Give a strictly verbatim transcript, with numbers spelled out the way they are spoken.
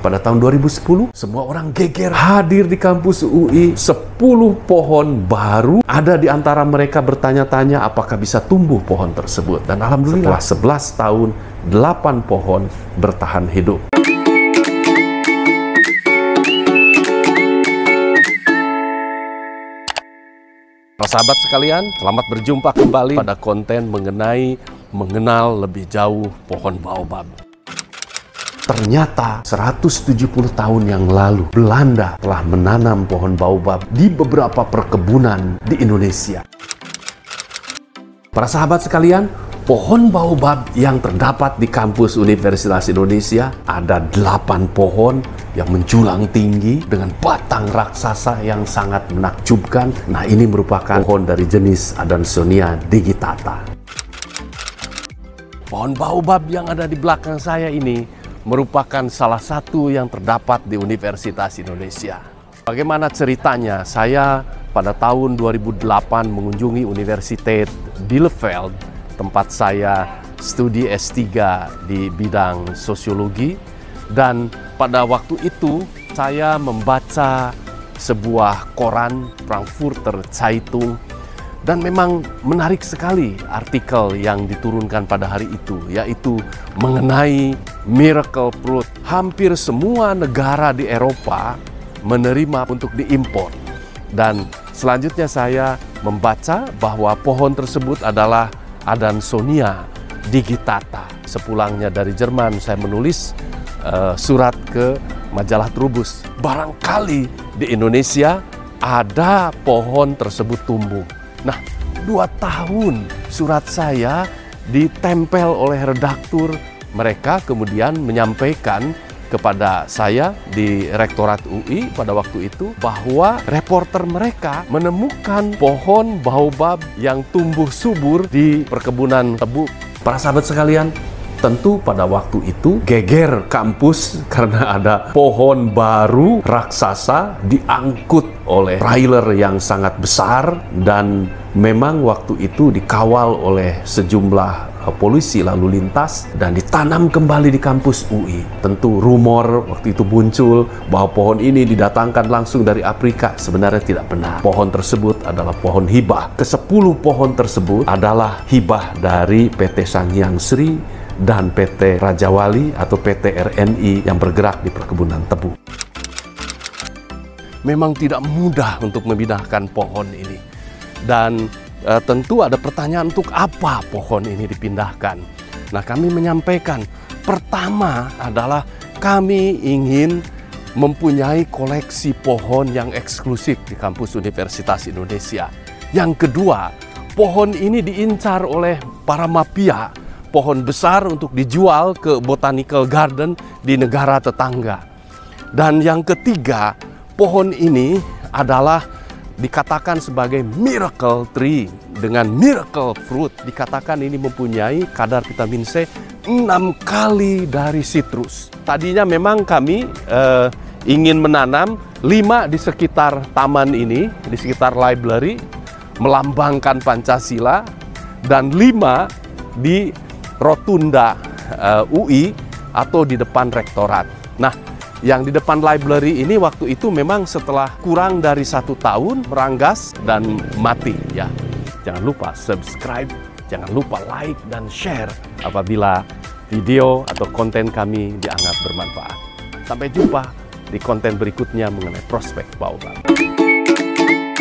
Pada tahun dua ribu sepuluh, semua orang geger hadir di kampus U I. sepuluh pohon baru. Ada di antara mereka bertanya-tanya apakah bisa tumbuh pohon tersebut. Dan alhamdulillah setelah sebelas tahun, delapan pohon bertahan hidup. Para sahabat sekalian, selamat berjumpa kembali pada konten mengenai mengenal lebih jauh pohon baobab. Ternyata seratus tujuh puluh tahun yang lalu, Belanda telah menanam pohon baobab di beberapa perkebunan di Indonesia. Para sahabat sekalian, pohon baobab yang terdapat di kampus Universitas Indonesia ada delapan pohon yang menjulang tinggi dengan batang raksasa yang sangat menakjubkan. Nah, ini merupakan pohon dari jenis Adansonia digitata. Pohon baobab yang ada di belakang saya ini merupakan salah satu yang terdapat di Universitas Indonesia. Bagaimana ceritanya? Saya pada tahun dua ribu delapan mengunjungi Universitas Bielefeld, tempat saya studi S tiga di bidang sosiologi, dan pada waktu itu saya membaca sebuah koran, Frankfurter Zeitung, dan memang menarik sekali artikel yang diturunkan pada hari itu, yaitu mengenai miracle fruit. Hampir semua negara di Eropa menerima untuk diimpor. Dan selanjutnya saya membaca bahwa pohon tersebut adalah Adansonia digitata. Sepulangnya dari Jerman, saya menulis uh, surat ke majalah Trubus. Barangkali di Indonesia ada pohon tersebut tumbuh. Nah, dua tahun surat saya ditempel oleh redaktur. Mereka kemudian menyampaikan kepada saya di Rektorat U I pada waktu itu bahwa reporter mereka menemukan pohon baobab yang tumbuh subur di perkebunan tebu. Para sahabat sekalian, tentu pada waktu itu geger kampus karena ada pohon baru raksasa diangkut oleh trailer yang sangat besar, dan memang waktu itu dikawal oleh sejumlah polisi lalu lintas dan ditanam kembali di kampus U I. Tentu rumor waktu itu muncul bahwa pohon ini didatangkan langsung dari Afrika. Sebenarnya tidak benar. Pohon tersebut adalah pohon hibah. Kesepuluh pohon tersebut adalah hibah dari P T Sanghyang Sri dan P T Raja Wali atau P T R N I yang bergerak di perkebunan tebu. Memang tidak mudah untuk memindahkan pohon ini. Dan e, tentu ada pertanyaan, untuk apa pohon ini dipindahkan? Nah, kami menyampaikan, pertama adalah kami ingin mempunyai koleksi pohon yang eksklusif di kampus Universitas Indonesia. Yang kedua, pohon ini diincar oleh para mafia, pohon besar untuk dijual ke botanical garden di negara tetangga. Dan yang ketiga, pohon ini adalah dikatakan sebagai miracle tree dengan miracle fruit. Dikatakan ini mempunyai kadar vitamin C enam kali dari sitrus. Tadinya memang kami eh, ingin menanam lima di sekitar taman ini, di sekitar library, melambangkan Pancasila, dan lima di rotunda uh, U I atau di depan rektorat. Nah, yang di depan library ini waktu itu memang setelah kurang dari satu tahun meranggas dan mati ya. Jangan lupa subscribe, jangan lupa like dan share apabila video atau konten kami dianggap bermanfaat. Sampai jumpa di konten berikutnya mengenai prospek baobab.